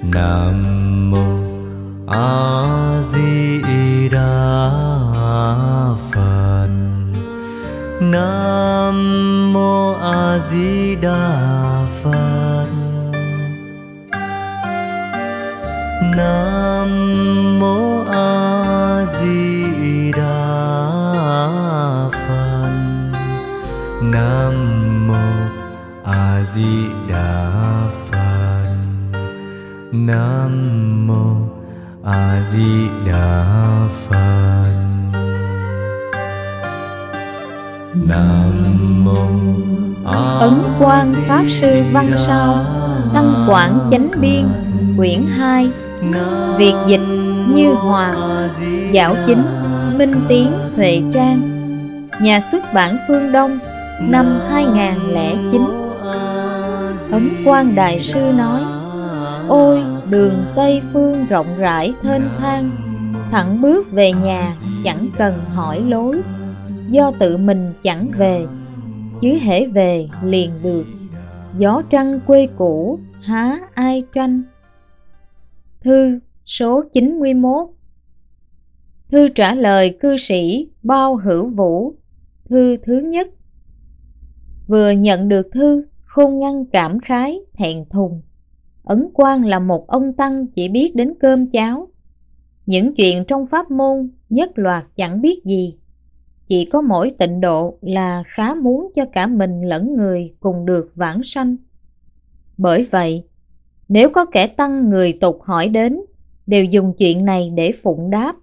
Nam mô A Di Đà Phật. Nam mô A Di Đà Phật. Nam mô A Di Đà Phật. Nam mô A Di Đà Phật. Nam mô A Di Đà Phật. Nam mô Ấn Quang Pháp Sư Văn Sao, Tăng Quảng Chánh Biên, quyển 2. Việt dịch Như Hòa, Giảo chính Minh Tiến Huệ Trang, nhà xuất bản Phương Đông, năm 2009. Ấn Quang Đại Sư nói: ôi đường Tây Phương rộng rãi thênh thang, thẳng bước về nhà chẳng cần hỏi lối. Do tự mình chẳng về, chứ hễ về liền được. Gió trăng quê cũ há ai tranh. Thư số 91. Thư trả lời cư sĩ Bao Hữu Vũ. Thư thứ nhất. Vừa nhận được thư, khôn ngăn cảm khái thẹn thùng. Ấn Quang là một ông tăng chỉ biết đến cơm cháo. Những chuyện trong pháp môn nhất loạt chẳng biết gì. Chỉ có mỗi tịnh độ là khá muốn cho cả mình lẫn người cùng được vãng sanh. Bởi vậy, nếu có kẻ tăng người tục hỏi đến, đều dùng chuyện này để phụng đáp.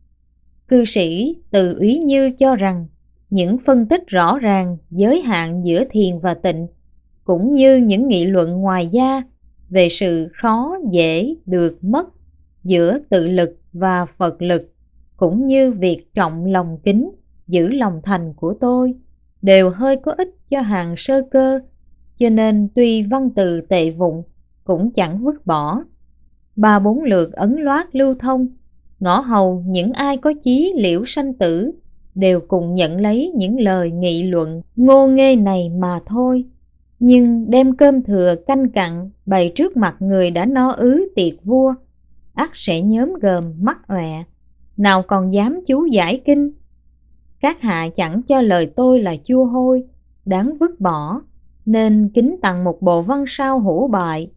Cư sĩ Từ Úy Như cho rằng, những phân tích rõ ràng giới hạn giữa thiền và tịnh, cũng như những nghị luận ngoài da về sự khó, dễ, được, mất giữa tự lực và Phật lực, cũng như việc trọng lòng kính, giữ lòng thành của tôi, đều hơi có ích cho hàng sơ cơ, cho nên tuy văn từ tệ vụng cũng chẳng vứt bỏ. 3-4 lượt ấn loát lưu thông, ngõ hầu những ai có chí liễu sanh tử đều cùng nhận lấy những lời nghị luận ngô nghê này mà thôi. Nhưng đem cơm thừa canh cặn bày trước mặt người đã no ứ tiệc vua, ắt sẽ nhóm gờm mắt ọe, nào còn dám chú giải kinh. Các hạ chẳng cho lời tôi là chua hôi, đáng vứt bỏ, nên kính tặng một bộ văn sao hữu bại.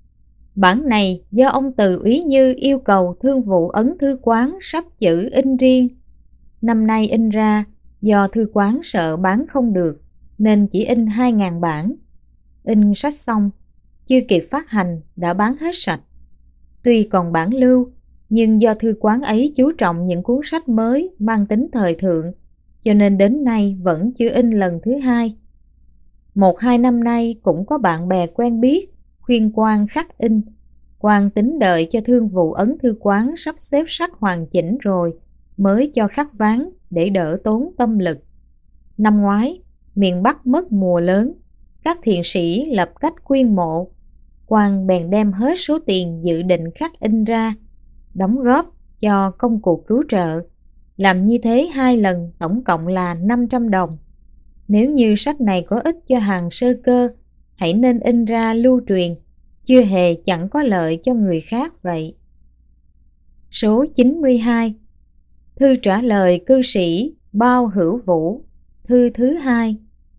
Bản này do ông Từ Úy Như yêu cầu thương vụ ấn thư quán sắp chữ in riêng. Năm nay in ra, do thư quán sợ bán không được, nên chỉ in 2.000 bản. In sách xong, chưa kịp phát hành đã bán hết sạch. Tuy còn bản lưu, nhưng do thư quán ấy chú trọng những cuốn sách mới mang tính thời thượng, cho nên đến nay vẫn chưa in lần thứ hai. 1-2 năm nay cũng có bạn bè quen biết khuyên Quang khắc in. Quang tính đợi cho thương vụ ấn thư quán sắp xếp sách hoàn chỉnh rồi mới cho khắc ván để đỡ tốn tâm lực. Năm ngoái, miền Bắc mất mùa lớn, các thiện sĩ lập cách quyên mộ. Quang bèn đem hết số tiền dự định khắc in ra, đóng góp cho công cuộc cứu trợ. Làm như thế 2 lần tổng cộng là 500 đồng. Nếu như sách này có ích cho hàng sơ cơ, hãy nên in ra lưu truyền, chưa hề chẳng có lợi cho người khác vậy. Số 92. Thư trả lời cư sĩ Bao Hữu Vũ. Thư thứ 2.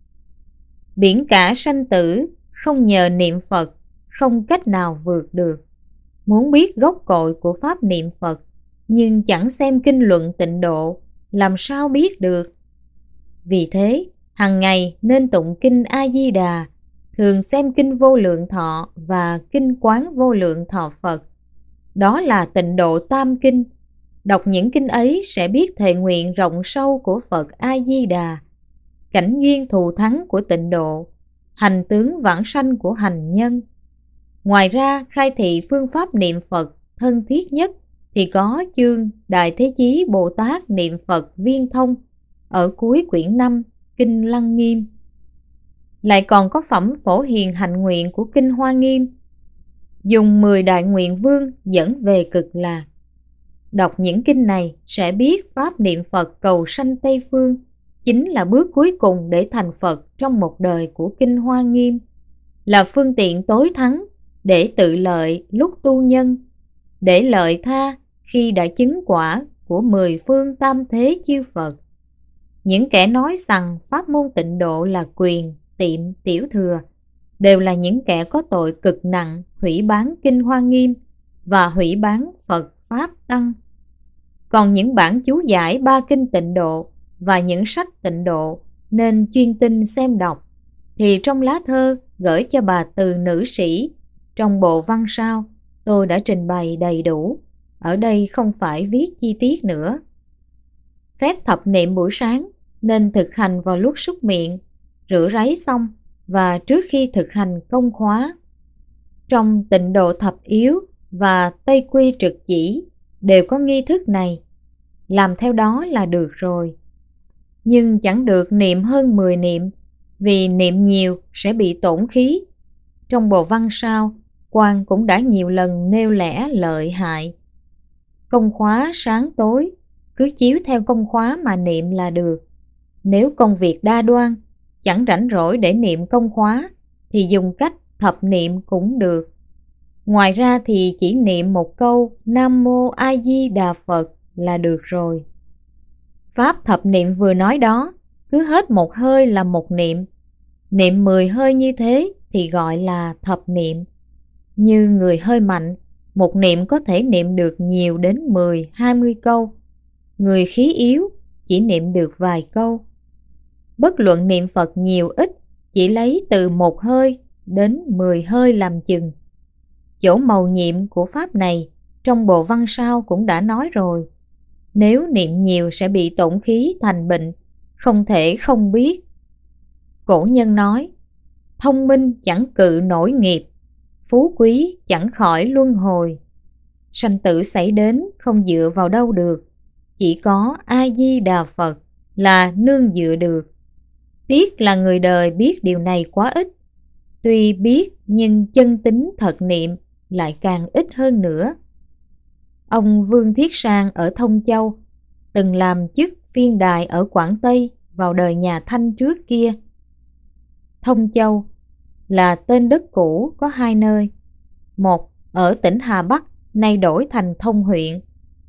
Biển cả sanh tử, không nhờ niệm Phật, không cách nào vượt được. Muốn biết gốc cội của pháp niệm Phật, nhưng chẳng xem kinh luận tịnh độ, làm sao biết được? Vì thế, hằng ngày nên tụng kinh A-di-đà, thường xem kinh Vô Lượng Thọ và kinh Quán Vô Lượng Thọ Phật. Đó là tịnh độ tam kinh. Đọc những kinh ấy sẽ biết thệ nguyện rộng sâu của Phật A-di-đà, cảnh duyên thù thắng của tịnh độ, hành tướng vãng sanh của hành nhân. Ngoài ra, khai thị phương pháp niệm Phật thân thiết nhất thì có chương Đại Thế Chí Bồ Tát Niệm Phật Viên Thông ở cuối quyển 5 Kinh Lăng Nghiêm. Lại còn có phẩm Phổ Hiền Hạnh Nguyện của Kinh Hoa Nghiêm, dùng 10 đại nguyện vương dẫn về cực lạc. Đọc những kinh này sẽ biết pháp niệm Phật cầu sanh Tây Phương chính là bước cuối cùng để thành Phật trong một đời của Kinh Hoa Nghiêm, là phương tiện tối thắng để tự lợi lúc tu nhân, để lợi tha khi đã chứng quả của 10 phương tam thế chư Phật. Những kẻ nói rằng pháp môn tịnh độ là quyền, tiệm, tiểu thừa đều là những kẻ có tội cực nặng, hủy bán kinh Hoa Nghiêm và hủy bán Phật Pháp Tăng. Còn những bản chú giải 3 kinh tịnh độ và những sách tịnh độ nên chuyên tinh xem đọc, thì trong lá thơ gửi cho bà Từ nữ sĩ trong bộ văn sau tôi đã trình bày đầy đủ, ở đây không phải viết chi tiết nữa. Phép thập niệm buổi sáng nên thực hành vào lúc súc miệng, rửa ráy xong và trước khi thực hành công khóa. Trong tịnh độ thập yếu và Tây Quy trực chỉ đều có nghi thức này, làm theo đó là được rồi. Nhưng chẳng được niệm hơn 10 niệm, vì niệm nhiều sẽ bị tổn khí. Trong bộ văn sau, Quang cũng đã nhiều lần nêu lẽ lợi hại. Công khóa sáng tối, cứ chiếu theo công khóa mà niệm là được. Nếu công việc đa đoan, chẳng rảnh rỗi để niệm công khóa, thì dùng cách thập niệm cũng được. Ngoài ra thì chỉ niệm một câu Nam Mô A Di Đà Phật là được rồi. Pháp thập niệm vừa nói đó, cứ hết một hơi là một niệm. Niệm 10 hơi như thế thì gọi là thập niệm. Như người hơi mạnh, một niệm có thể niệm được nhiều đến 10, 20 câu. Người khí yếu chỉ niệm được vài câu. Bất luận niệm Phật nhiều ít, chỉ lấy từ một hơi đến 10 hơi làm chừng. Chỗ mầu nhiệm của pháp này trong bộ văn sau cũng đã nói rồi. Nếu niệm nhiều sẽ bị tổn khí thành bệnh, không thể không biết. Cổ nhân nói, thông minh chẳng cự nổi nghiệp, phú quý chẳng khỏi luân hồi. Sanh tử xảy đến không dựa vào đâu được, chỉ có A Di Đà Phật là nương dựa được. Tiếc là người đời biết điều này quá ít. Tuy biết nhưng chân tính thật niệm lại càng ít hơn nữa. Ông Vương Thiết Sang ở Thông Châu từng làm chức phiên đài ở Quảng Tây vào đời nhà Thanh trước kia. Thông Châu là tên đất cũ có hai nơi. Một ở tỉnh Hà Bắc, nay đổi thành Thông huyện.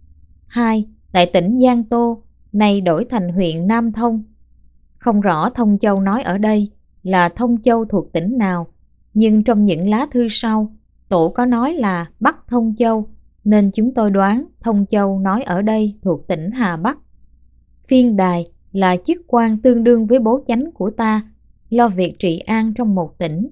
Hai tại tỉnh Giang Tô, nay đổi thành huyện Nam Thông. Không rõ Thông Châu nói ở đây là Thông Châu thuộc tỉnh nào, nhưng trong những lá thư sau, tổ có nói là Bắc Thông Châu, nên chúng tôi đoán Thông Châu nói ở đây thuộc tỉnh Hà Bắc. Phiên đài là chức quan tương đương với bố chánh của ta, lo việc trị an trong một tỉnh.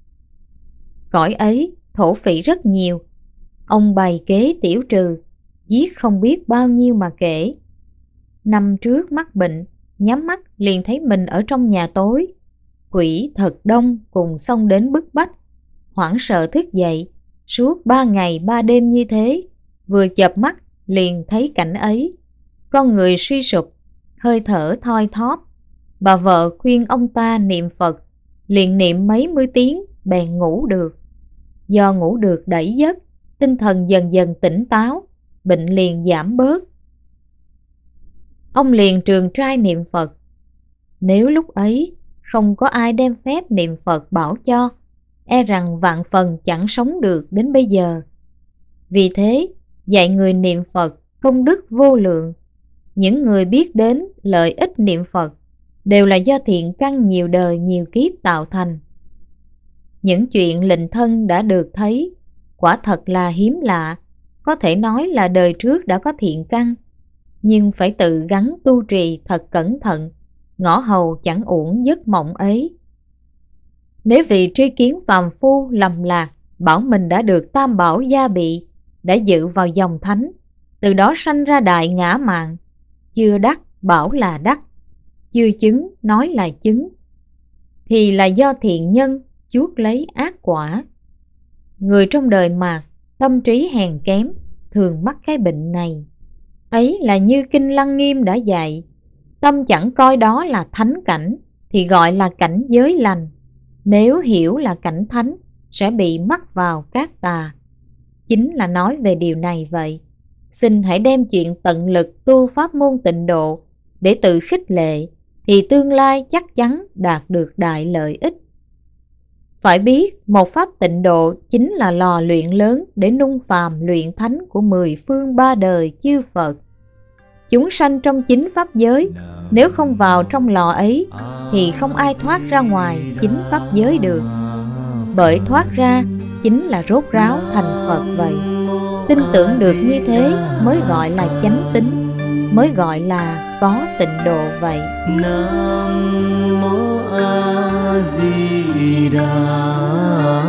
Cõi ấy thổ phỉ rất nhiều, ông bày kế tiểu trừ, giết không biết bao nhiêu mà kể. Năm trước mắc bệnh, nhắm mắt liền thấy mình ở trong nhà tối. Quỷ thật đông cùng xông đến bức bách, hoảng sợ thức dậy, suốt 3 ngày 3 đêm như thế, vừa chợp mắt liền thấy cảnh ấy. Con người suy sụp, hơi thở thoi thóp. Bà vợ khuyên ông ta niệm Phật, liền niệm mấy mươi tiếng bèn ngủ được. Do ngủ được đẩy giấc, tinh thần dần dần tỉnh táo, bệnh liền giảm bớt. Ông liền trường trai niệm Phật. Nếu lúc ấy không có ai đem phép niệm Phật bảo cho, e rằng vạn phần chẳng sống được đến bây giờ. Vì thế, dạy người niệm Phật công đức vô lượng. Những người biết đến lợi ích niệm Phật đều là do thiện căn nhiều đời nhiều kiếp tạo thành. Những chuyện lệnh thân đã được thấy quả thật là hiếm lạ, có thể nói là đời trước đã có thiện căn, nhưng phải tự gắng tu trì thật cẩn thận, ngõ hầu chẳng uổng giấc mộng ấy. Nếu vì tri kiến phàm phu lầm lạc bảo mình đã được tam bảo gia bị, đã dự vào dòng thánh, từ đó sanh ra đại ngã mạn, chưa đắc bảo là đắc, chưa chứng nói là chứng, thì là do thiện nhân chuốc lấy ác quả. Người trong đời mạt tâm trí hèn kém thường mắc cái bệnh này. Ấy là như Kinh Lăng Nghiêm đã dạy, tâm chẳng coi đó là thánh cảnh thì gọi là cảnh giới lành. Nếu hiểu là cảnh thánh sẽ bị mắc vào các tà. Chính là nói về điều này vậy. Xin hãy đem chuyện tận lực tu pháp môn tịnh độ để tự khích lệ, thì tương lai chắc chắn đạt được đại lợi ích. Phải biết, một pháp tịnh độ chính là lò luyện lớn để nung phàm luyện thánh của 10 phương 3 đời chư Phật. Chúng sanh trong 9 pháp giới, nếu không vào trong lò ấy thì không ai thoát ra ngoài 9 pháp giới được. Bởi thoát ra chính là rốt ráo thành Phật vậy. Tin tưởng được như thế mới gọi là chánh tín, mới gọi là có tịnh độ vậy. Nam mô A Di Đà